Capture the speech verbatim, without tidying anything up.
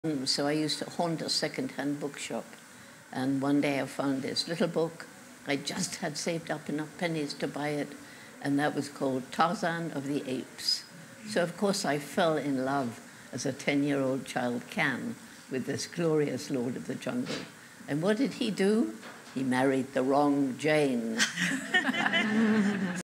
Mm, So I used to haunt a second-hand bookshop, and one day I found this little book. I just had saved up enough pennies to buy it, and that was called Tarzan of the Apes. So of course I fell in love, as a ten-year-old child can, with this glorious lord of the jungle. And what did he do? He married the wrong Jane.